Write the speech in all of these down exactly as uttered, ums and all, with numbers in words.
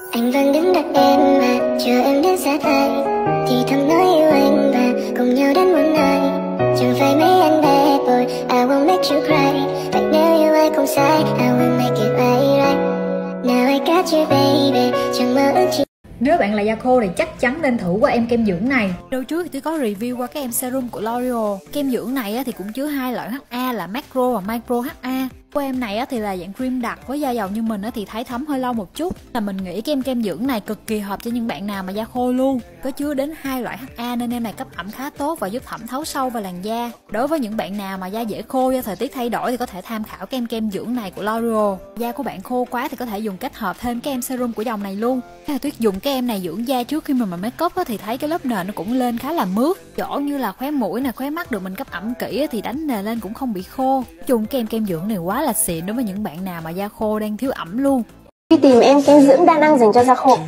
Anh vẫn đứng đợi em mà chờ em đến xa tay, thì thầm nói yêu anh và cùng nhau đến một nơi. Chẳng phải mấy anh bad boy, I won't make you cry. Vậy nếu yêu ai không sai, I will make it right right. Now I got you baby, chẳng mơ ước chỉ. Nếu bạn là da khô thì chắc chắn nên thử qua em kem dưỡng này. Đầu trước thì tôi có review qua cái em serum của L'Oreal. Kem dưỡng này thì cũng chứa hai loại hát a là macro và micro hát a. Của em này thì là dạng cream đặc, với da dầu như mình thì thấy thấm hơi lâu một chút. Là mình nghĩ cái em kem dưỡng này cực kỳ hợp cho những bạn nào mà da khô luôn. Có chứa đến hai loại hát a nên em này cấp ẩm khá tốt và giúp thẩm thấu sâu vào làn da. Đối với những bạn nào mà da dễ khô do thời tiết thay đổi thì có thể tham khảo cái em kem dưỡng này của L'Oreal. Da của bạn khô quá thì có thể dùng kết hợp thêm cái em serum của dòng này luôn. Là Tuyết dùng cái em này dưỡng da trước khi mà mình make up thì thấy cái lớp nền nó cũng lên khá là mướt. Chỗ như là khóe mũi nè, khóe mắt được mình cấp ẩm kỹ thì đánh nền lên cũng không bị khô. Dùng cái em kem dưỡng này quá là xịn đối với những bạn nào mà da khô đang thiếu ẩm luôn. Đi tìm em kem dưỡng đa năng dành cho da khô.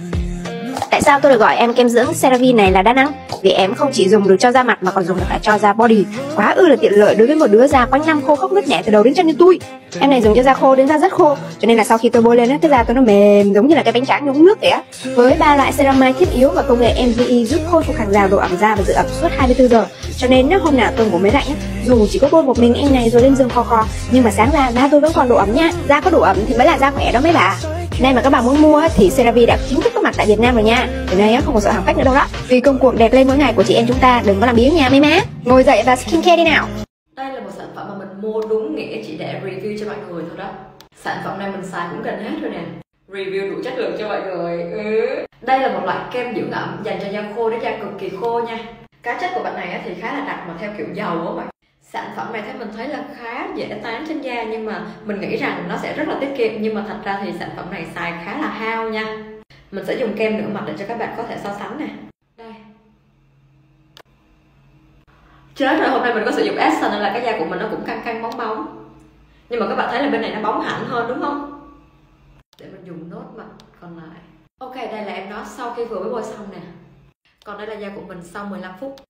Tại sao tôi được gọi em kem dưỡng CeraVe này là đa năng? Vì em không chỉ dùng được cho da mặt mà còn dùng được cả cho da body. Quá ư là tiện lợi đối với một đứa da quanh năm khô khốc nứt nẻ từ đầu đến chân như tôi. Em này dùng cho da khô đến da rất khô, cho nên là sau khi tôi bôi lên cái da tôi nó mềm giống như là cái bánh tráng nhúng nước vậy á. Với ba loại ceramide thiết yếu và công nghệ em vê e giúp khôi phục hàng rào độ ẩm da và giữ ẩm suốt hai mươi tư giờ. Cho nên nếu hôm nào tôi ngủ mới lạnh á, dù chỉ có bôi một mình em này rồi lên giường khò khò, nhưng mà sáng ra da tôi vẫn còn độ ẩm nha. Da có độ ẩm thì mới là da khỏe đó mấy bà. Nay mà các bạn muốn mua thì CeraVe đã chính thức có mặt tại Việt Nam rồi nha. Từ nay không còn sợ hàng fake nữa đâu đó. Vì công cuộc đẹp lên mỗi ngày của chị em chúng ta, đừng có làm biếng nha mấy má. Ngồi dậy và skincare đi nào. Đây là một sản phẩm mà mình mua đúng nghĩa chỉ để review cho mọi người thôi đó. Sản phẩm này mình xài cũng gần hết rồi nè. Review đủ chất lượng cho mọi người. Ừ. Đây là một loại kem dưỡng ẩm dành cho da khô đến da cực kỳ khô nha. Cá chất của bạn này thì khá là đặc mà theo kiểu dầu á mọi. Sản phẩm này theo mình thấy là khá dễ tán trên da, nhưng mà mình nghĩ rằng nó sẽ rất là tiết kiệm, nhưng mà thật ra thì sản phẩm này xài khá là hao nha. Mình sẽ dùng kem nửa mặt để cho các bạn có thể so sánh nè. Đây. Chết rồi, hôm nay mình có sử dụng Essence nên là cái da của mình nó cũng căng căng bóng bóng. Nhưng mà các bạn thấy là bên này nó bóng hẳn hơn đúng không? Để mình dùng nốt mặt còn lại. Ok, đây là em nó sau khi vừa mới bôi xong nè. Còn đây là da của mình sau mười lăm phút.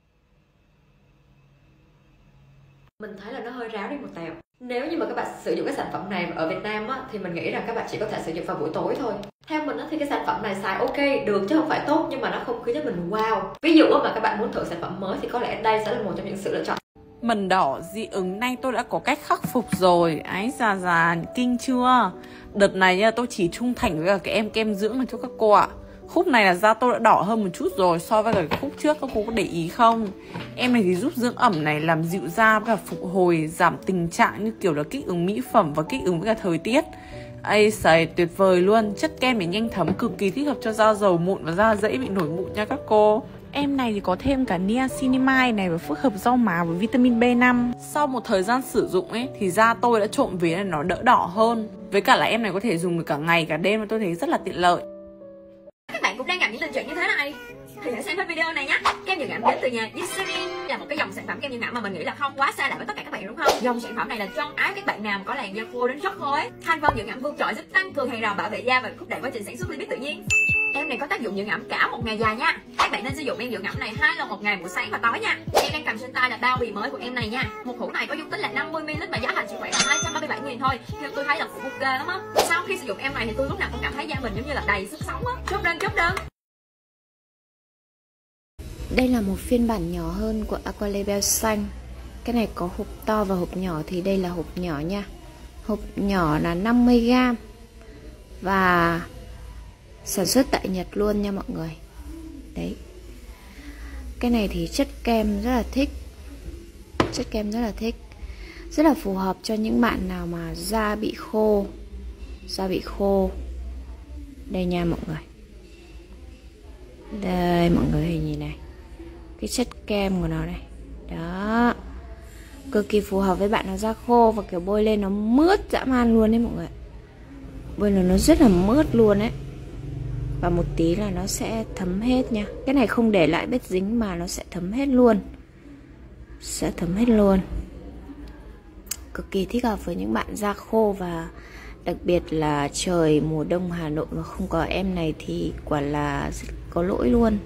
Mình thấy là nó hơi ráo đi một tẹo. Nếu như mà các bạn sử dụng cái sản phẩm này ở Việt Nam á, thì mình nghĩ rằng các bạn chỉ có thể sử dụng vào buổi tối thôi. Theo mình á, thì cái sản phẩm này xài ok, được chứ không phải tốt, nhưng mà nó không khiến cho mình wow. Ví dụ mà các bạn muốn thử sản phẩm mới thì có lẽ đây sẽ là một trong những sự lựa chọn. Mẩn đỏ dị ứng nay tôi đã có cách khắc phục rồi. Ái già già, kinh chưa? Đợt này nha, tôi chỉ trung thành với cả cái em kem dưỡng này cho các cô ạ. Khúc này là da tôi đã đỏ hơn một chút rồi so với cái khúc trước, các cô có để ý không? Em này thì giúp dưỡng ẩm này, làm dịu da và phục hồi, giảm tình trạng như kiểu là kích ứng mỹ phẩm và kích ứng với cả thời tiết. Ây xài tuyệt vời luôn, chất kem để nhanh thấm, cực kỳ thích hợp cho da dầu mụn và da dễ bị nổi mụn nha các cô. Em này thì có thêm cả niacinamide này và phức hợp rau má với vitamin B năm. Sau một thời gian sử dụng ấy thì da tôi đã trộm vía là nó đỡ đỏ hơn. Với cả là em này có thể dùng được cả ngày cả đêm và tôi thấy rất là tiện lợi. Các bạn cũng đang gặp những tình trạng như thế này thì hãy xem hết video này nhé. Kem dưỡng ẩm đến từ nhà Eucerin là một cái dòng sản phẩm kem dưỡng ẩm mà mình nghĩ là không quá xa lạ với tất cả các bạn đúng không? Dòng sản phẩm này là chân ái các bạn nào mà có làn da khô đến rất khô ấy. Thành phần dưỡng ẩm vượt trội giúp tăng cường hàng rào bảo vệ da và thúc đẩy quá trình sản xuất lipid tự nhiên. Em này có tác dụng dưỡng ẩm cả một ngày dài nha. Các bạn nên sử dụng em dưỡng ẩm này hai lần một ngày, buổi sáng và tối nha. Em đang cầm trên tay là bao bì mới của em này nha. Một hũ này có dung tích là năm mươi mi li lít và giá thành chỉ khoảng là hai trăm ba mươi bảy nghìn thôi. Theo tôi thấy là cũng ok lắm á. Sau khi sử dụng em này thì tôi lúc nào cũng cảm thấy da mình giống như là đầy sức sống á. Chốt đơn chốt đơn. Đây là một phiên bản nhỏ hơn của Aqua Label xanh. Cái này có hộp to và hộp nhỏ, thì đây là hộp nhỏ nha. Hộp nhỏ là năm mươi gam và sản xuất tại Nhật luôn nha mọi người. Đấy. Cái này thì chất kem rất là thích. Chất kem rất là thích. Rất là phù hợp cho những bạn nào mà da bị khô. Da bị khô. Đây nha mọi người. Đây mọi người hình nhìn này. Cái chất kem của nó này. Đó. Cực kỳ phù hợp với bạn nào da khô và kiểu bôi lên nó mướt dã man luôn đấy mọi người. Bôi lên nó rất là mướt luôn đấy. Và một tí là nó sẽ thấm hết nha. Cái này không để lại vết dính mà nó sẽ thấm hết luôn. Sẽ thấm hết luôn. Cực kỳ thích hợp với những bạn da khô, và đặc biệt là trời mùa đông Hà Nội mà không có em này thì quả là rất có lỗi luôn.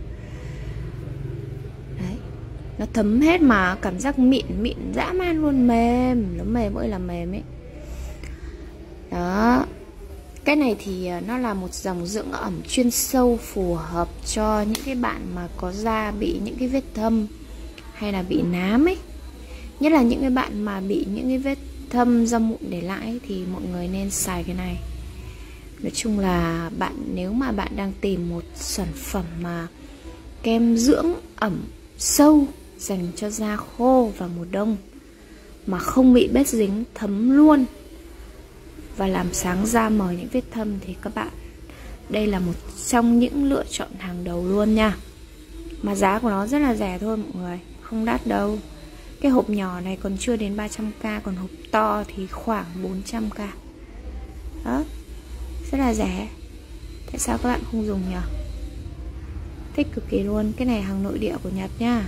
Đấy. Nó thấm hết mà cảm giác mịn mịn dã man luôn, mềm. Nó mềm ơi là mềm ấy. Đó. Cái này thì nó là một dòng dưỡng ẩm chuyên sâu, phù hợp cho những cái bạn mà có da bị những cái vết thâm hay là bị nám ấy. Nhất là những cái bạn mà bị những cái vết thâm do mụn để lại ấy, thì mọi người nên xài cái này. Nói chung là bạn nếu mà bạn đang tìm một sản phẩm mà kem dưỡng ẩm sâu dành cho da khô vào mùa đông mà không bị bết dính, thấm luôn và làm sáng da mờ những vết thâm thì các bạn, đây là một trong những lựa chọn hàng đầu luôn nha. Mà giá của nó rất là rẻ thôi mọi người, không đắt đâu. Cái hộp nhỏ này còn chưa đến ba trăm k, còn hộp to thì khoảng bốn trăm k. Đó, rất là rẻ. Tại sao các bạn không dùng nhỉ? Thích cực kỳ luôn. Cái này hàng nội địa của Nhật nha.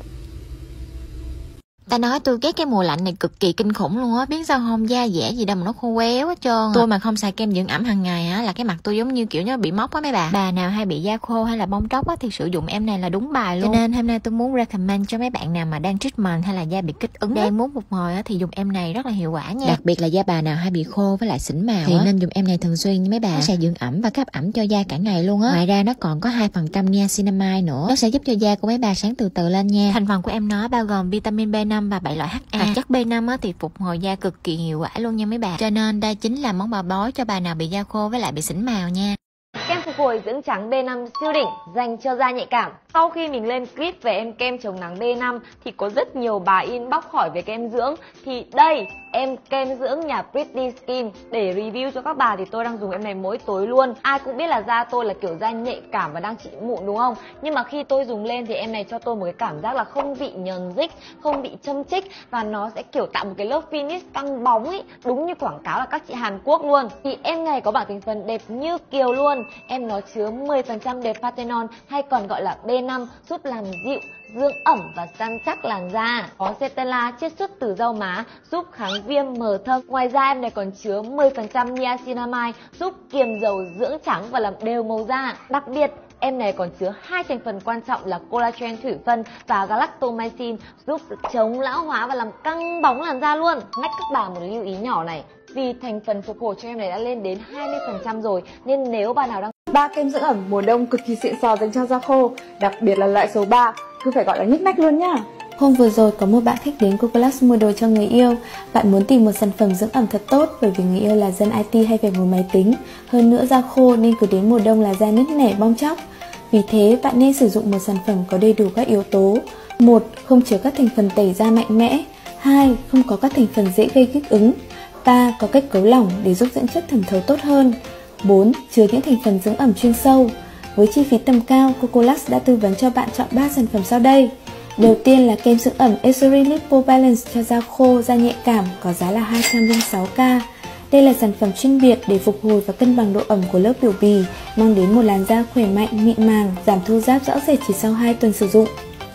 Ta nói tôi ghét cái mùa lạnh này cực kỳ kinh khủng luôn á, biết sao không, da dẻ gì đâu mà nó khô quéo hết trơn. Tôi mà không xài kem dưỡng ẩm hàng ngày á là cái mặt tôi giống như kiểu nó bị mốc á mấy bà. Bà nào hay bị da khô hay là bong tróc á thì sử dụng em này là đúng bài luôn. Cho nên hôm nay tôi muốn recommend cho mấy bạn nào mà đang treatment hay là da bị kích ứng, đang muốn phục hồi á thì dùng em này rất là hiệu quả nha. Đặc biệt là da bà nào hay bị khô với lại xỉn màu thì á, nên dùng em này thường xuyên nha mấy bà. Nó sẽ dưỡng ẩm và cấp ẩm cho da cả ngày luôn á. Ngoài ra nó còn có hai phần trăm niacinamide nữa, nó sẽ giúp cho da của mấy bà sáng từ từ lên nha. Thành phần của em nó bao gồm vitamin B năm và bảy loại hát a. Hoạt chất B năm á thì phục hồi da cực kỳ hiệu quả luôn nha mấy bà. Cho nên đây chính là món bảo bối cho bà nào bị da khô với lại bị xỉn màu nha. Kem phục hồi dưỡng trắng B năm siêu đỉnh dành cho da nhạy cảm. Sau khi mình lên clip về em kem chống nắng B năm thì có rất nhiều bà inbox hỏi về kem dưỡng. Thì đây, em kem dưỡng nhà Pretty Skin. Để review cho các bà thì tôi đang dùng em này mỗi tối luôn. Ai cũng biết là da tôi là kiểu da nhạy cảm và đang trị mụn đúng không? Nhưng mà khi tôi dùng lên thì em này cho tôi một cái cảm giác là không bị nhờn rích, không bị châm chích, và nó sẽ kiểu tạo một cái lớp finish căng bóng ấy, đúng như quảng cáo là các chị Hàn Quốc luôn. Thì em này có bảng thành phần đẹp như kiều luôn. Em nó chứa mười phần trăm đẹp panthenol hay còn gọi là B năm, giúp làm dịu, dưỡng ẩm và săn chắc làn da. Có Centella chiết xuất từ rau má, giúp kháng viêm mờ thâm. Ngoài ra em này còn chứa mười phần trăm niacinamide, giúp kiềm dầu dưỡng trắng và làm đều màu da. Đặc biệt em này còn chứa hai thành phần quan trọng là collagen thủy phân và galactomycin, giúp chống lão hóa và làm căng bóng làn da luôn. Mách các bà một lưu ý nhỏ này, vì thành phần phục hồi cho em này đã lên đến hai mươi phần trăm rồi, nên nếu bà nào đang ba kem dưỡng ẩm mùa đông cực kỳ xịn sò dành cho da khô, đặc biệt là loại số ba, cứ phải gọi là nhức nách luôn nhá. Hôm vừa rồi có một bạn khách đến Cocolax mua đồ cho người yêu. Bạn muốn tìm một sản phẩm dưỡng ẩm thật tốt bởi vì người yêu là dân i tê hay phải ngồi máy tính, hơn nữa da khô nên cứ đến mùa đông là da nứt nẻ bong tróc. Vì thế bạn nên sử dụng một sản phẩm có đầy đủ các yếu tố. Một, không chứa các thành phần tẩy da mạnh mẽ. Hai, không có các thành phần dễ gây kích ứng. Ba, có kết cấu lỏng để giúp dưỡng chất thẩm thấu tốt hơn. Bốn, chứa những thành phần dưỡng ẩm chuyên sâu. Với chi phí tầm cao, Cocolax đã tư vấn cho bạn chọn ba sản phẩm sau đây. Đầu tiên là kem dưỡng ẩm Eucerin Lipo Balance cho da khô, da nhạy cảm, có giá là hai trăm lẻ sáu k. Đây là sản phẩm chuyên biệt để phục hồi và cân bằng độ ẩm của lớp biểu bì, mang đến một làn da khỏe mạnh, mịn màng, giảm thô ráp rõ rệt chỉ sau hai tuần sử dụng.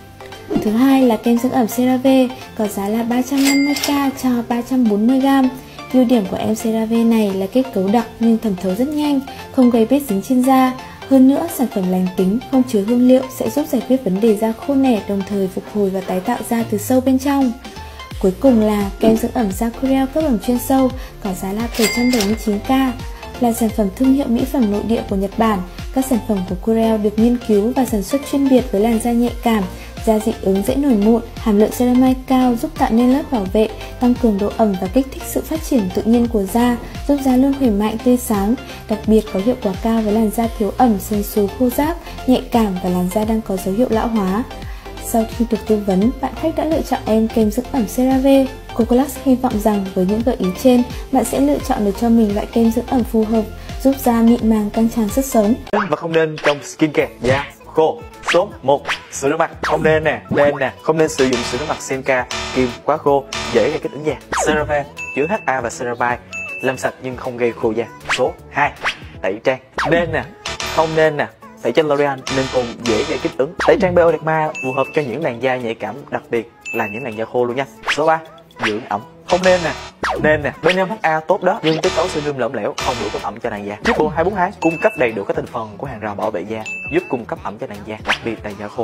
Thứ hai là kem dưỡng ẩm CeraVe, có giá là ba trăm năm mươi k cho ba trăm bốn mươi gam. Ưu điểm của em CeraVe này là kết cấu đặc nhưng thẩm thấu rất nhanh, không gây bết dính trên da. Hơn nữa, sản phẩm lành tính, không chứa hương liệu sẽ giúp giải quyết vấn đề da khô nẻ, đồng thời phục hồi và tái tạo da từ sâu bên trong. Cuối cùng là kem dưỡng ẩm da Curél cấp ẩm chuyên sâu, có giá là bảy trăm bảy mươi chín k. Là sản phẩm thương hiệu mỹ phẩm nội địa của Nhật Bản, các sản phẩm của Curél được nghiên cứu và sản xuất chuyên biệt với làn da nhạy cảm, da dị ứng dễ nổi mụn, hàm lượng ceramide cao giúp tạo nên lớp bảo vệ, tăng cường độ ẩm và kích thích sự phát triển tự nhiên của da, giúp da luôn khỏe mạnh, tươi sáng. Đặc biệt có hiệu quả cao với làn da thiếu ẩm, sần sùi, khô ráp, nhạy cảm và làn da đang có dấu hiệu lão hóa. Sau khi được tư vấn, bạn khách đã lựa chọn em kem dưỡng ẩm CeraVe. Cocolax hy vọng rằng với những gợi ý trên, bạn sẽ lựa chọn được cho mình loại kem dưỡng ẩm phù hợp, giúp da mịn màng, căng tràn sức sống. Và không nên trong skincare da khô. Số một, sữa rửa mặt không nên nè, nên nè, không nên sử dụng sữa rửa mặt Senka kiềm quá khô, dễ gây kích ứng da. CeraVe chứa hát a và ceramide, làm sạch nhưng không gây khô da. Số hai, tẩy trang nên nè, không nên nè. Tẩy trang L'Oreal nên còn dễ gây kích ứng. Tẩy trang Bioderma phù hợp cho những làn da nhạy cảm, đặc biệt là những làn da khô luôn nha. Số ba, dưỡng ẩm không nên nè, nên nè. B năm hát a tốt đó, nhưng kết cấu serum lỏng lẻo, không đủ cấp ẩm cho làn da. Triple hai bốn hai cung cấp đầy đủ các thành phần của hàng rào bảo vệ da, giúp cung cấp ẩm cho làn da, đặc biệt là da khô.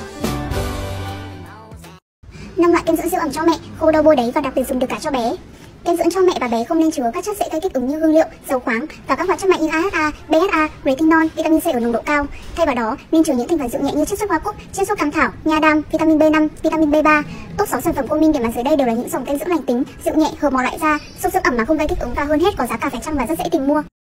năm loại kem dưỡng siêu ẩm cho mẹ, khô đâu bôi đấy và đặc biệt dùng được cả cho bé. Kem dưỡng cho mẹ và bé không nên chứa các chất dễ gây kích ứng như hương liệu, dầu khoáng và các hoạt chất mạnh như a hát a, bê ét a, retinol, vitamin C ở nồng độ cao. Thay vào đó, nên chứa những thành phần dịu nhẹ như chiết xuất hoa cúc, chiết xuất cam thảo, nha đam, vitamin bê năm, vitamin bê ba. Top sáu sản phẩm của Min để mặt dưới đây đều là những dòng kem dưỡng lành tính, dịu nhẹ, hợp màu lại da, giúp dưỡng ẩm mà không gây kích ứng và hơn hết có giá cả phải chăng và rất dễ tìm mua.